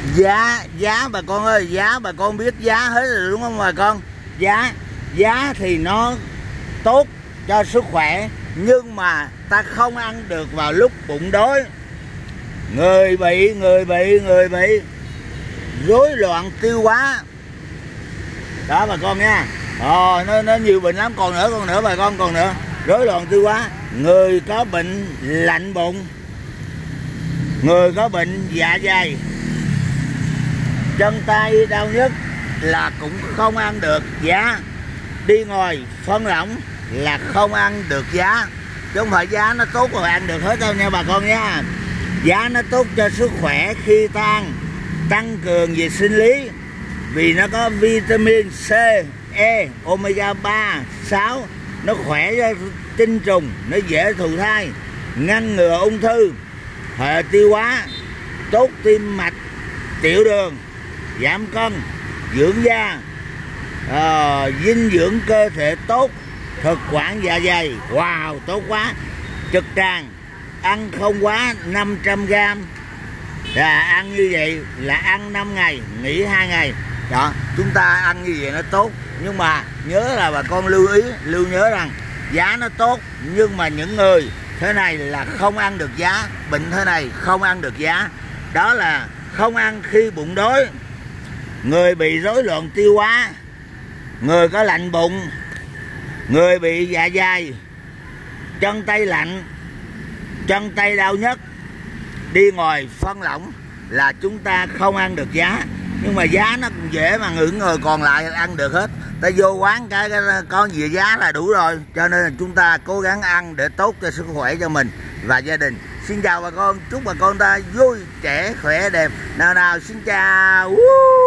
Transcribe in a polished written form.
Giá bà con ơi, giá bà con biết giá hết rồi đúng không bà con? Giá thì nó tốt cho sức khỏe, nhưng mà ta không ăn được vào lúc bụng đói. Người bị rối loạn tiêu hóa đó bà con nha. Nó nhiều bệnh lắm. Còn nữa bà con, còn nữa, rối loạn tiêu hóa, người có bệnh lạnh bụng, người có bệnh dạ dày, chân tay đau nhức là cũng không ăn được giá. Đi ngồi phân lỏng là không ăn được giá, chứ không phải giá nó tốt rồi ăn được hết đâu nha bà con nha. Giá nó tốt cho sức khỏe khi ta ăn, tăng cường về sinh lý, vì nó có vitamin C, E, omega 3, 6, nó khỏe cho tinh trùng, nó dễ thụ thai, ngăn ngừa ung thư, hệ tiêu hóa, tốt tim mạch, tiểu đường, giảm cân, dưỡng da, dinh dưỡng cơ thể tốt, thực quản dạ dày, wow tốt quá. Trực tràng ăn không quá 500g, là ăn như vậy là ăn 5 ngày nghỉ 2 ngày đó. Chúng ta ăn như vậy nó tốt, nhưng mà nhớ là bà con lưu nhớ rằng giá nó tốt, nhưng mà những người thế này là không ăn được giá. Bệnh thế này không ăn được giá, đó là không ăn khi bụng đói, người bị rối loạn tiêu hóa, người có lạnh bụng, người bị dạ dày, chân tay lạnh, chân tay đau nhức, đi ngoài phân lỏng là chúng ta không ăn được giá. Nhưng mà giá nó cũng dễ mà những người còn lại ăn được hết. Ta vô quán cái có gì giá là đủ rồi. Cho nên là chúng ta cố gắng ăn để tốt cho sức khỏe cho mình và gia đình. Xin chào bà con, chúc bà con ta vui, trẻ, khỏe, đẹp. Nào xin chào.